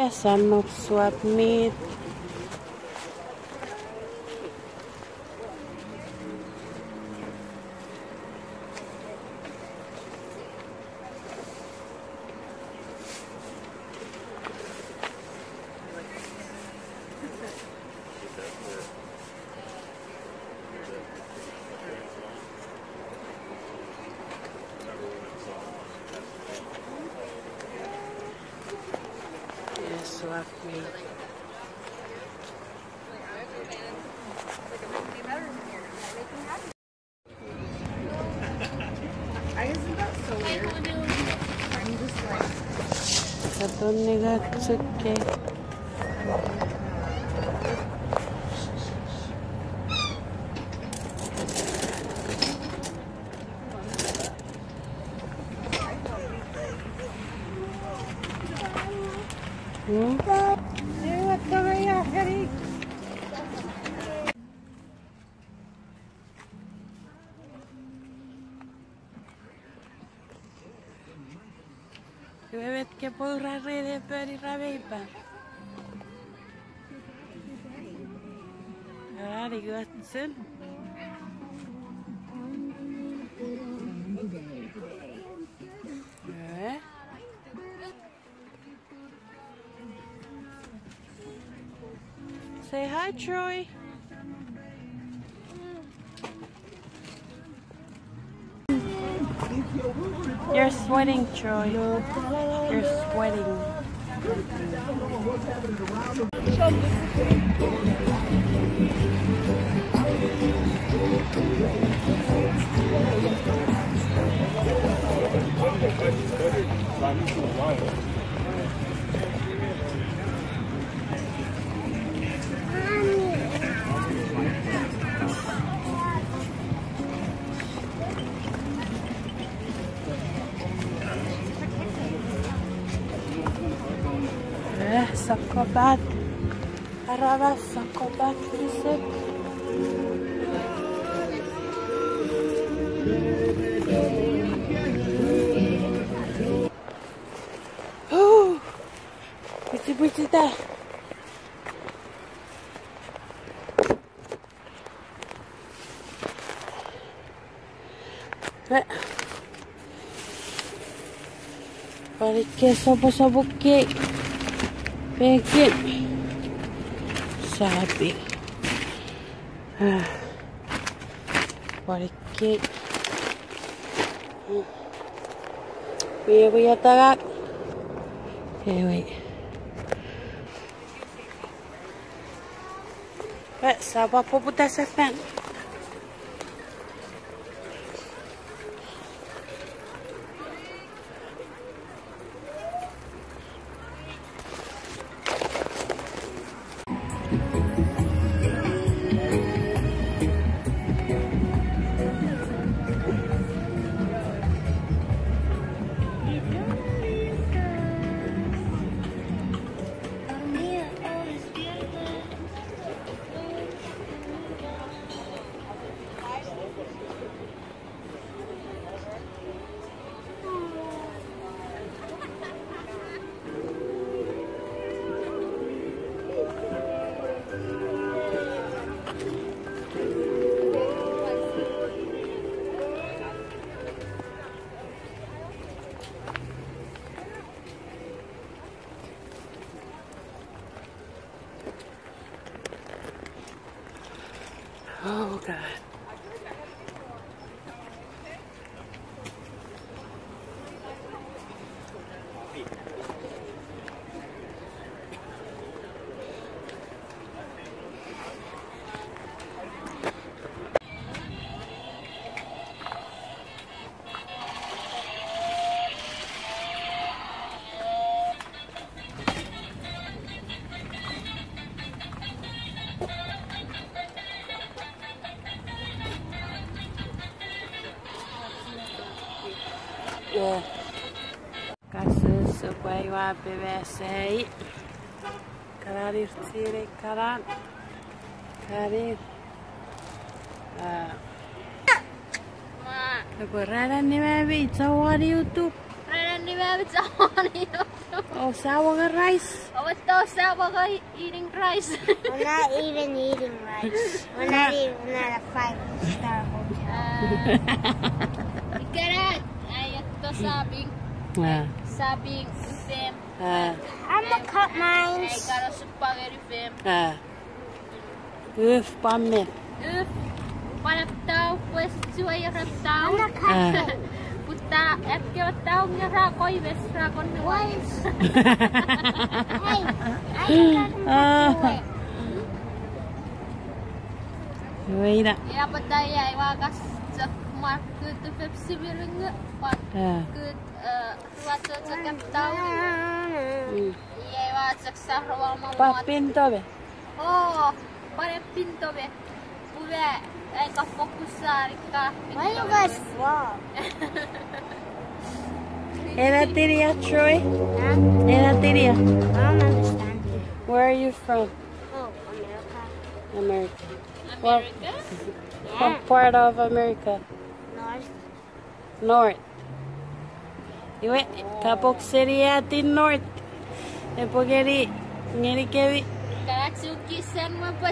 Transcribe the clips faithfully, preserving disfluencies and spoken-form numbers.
Some of swap meat. Swap meat. Katonni gatsuke. Hmm? Jag vet inte på hur jag redan börjar vejpa. Ja, det är gott sen. Ja. Say hi, Troy. You're sweating, Troy. You're sweating. Sakobat. Arabas sakobat resep. Oh, betul-betul dah. Balik ke sobo-sobo ke. Bikin sabi. Ah, balik. Biar biar tarak. Okay, wait. Wait, sabar apa putar sefen? Oh God. Yeah. Kasus supaya B B C karir ciri karan karir ah lebaran ni mami cawar YouTube lebaran ni mami cawar YouTube Oh, sour rice. Oh, what those sour eating rice? We're not even eating rice. We're not even at a five-star hotel. Ikarat, ay ito sabing, Ah. sabing film. Ah. I'm gonna cut mine. Ay karo spaghetti film. Ah. Uf, pamme. Uf, palaptaw, pues suay I'm raptaw. gonna cut Ah. it. Puta, ep kyo taw nga rakoy, bes rakon ni wais. Hey, I can cut them Ah. to it. Wait up. Ya padaya ay wagas sa mark good to Pepsi biring pat Ah. good uh wato sa kaptaw. Mm. Iya wasak sa rawang mo. Pa pinto be. Oh, pare pinto be. Ube, ay ka focus sa ka. Why you guys flop? Era tiria, Troy. Huh? Era tiria. I don't understand you. Where are you from? Oh, America. America. What, America? what part of America? North. North. Iwe, Kapok City at the north. E pogeri, ngeri kevi. Karatsuki san mo pat.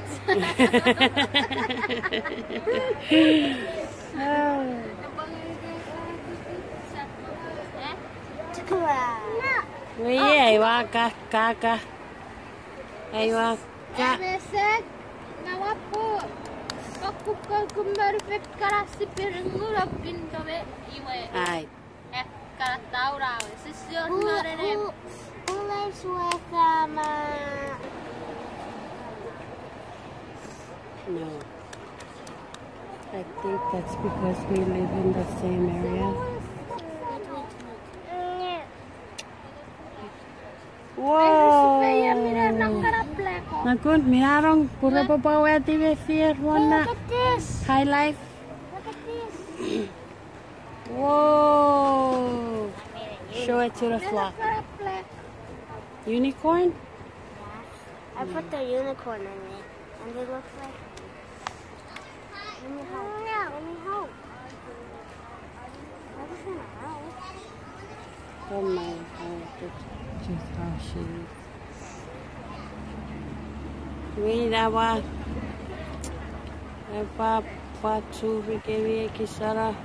Takura. Weye, aywa ka, kaka. Aywa ka. Mesek nawapo. Kakukal kumbar fet karasi pirengura pinto be iwe. Ay. Eh karataura. Sisyon Who, marene. who, who lives with, um, uh, No. I think that's because we live in the same area. Supaya mira Wow. nang karapleko. Nakun, mirarong pura pa pa weti be fear one look at this. high life. Look at this. Whoa. Show it to the flock. Karapleko. Unicorn? I put the unicorn in it, and it looks like. Let me help. Let me help. That doesn't help. Oh my god, that's just how she is. Mira, va. Epa, patu, bikevi, kisara.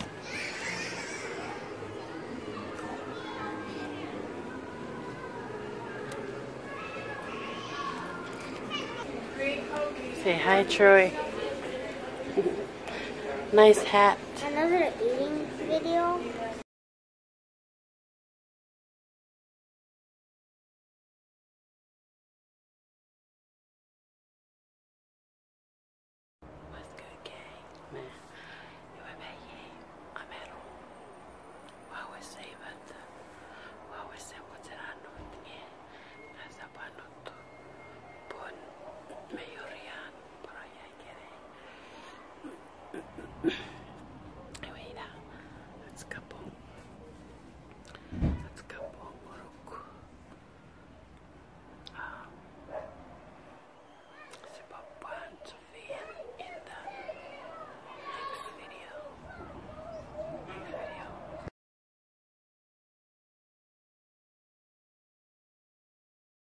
Say hi, Troy. Nice hat. Another eating video.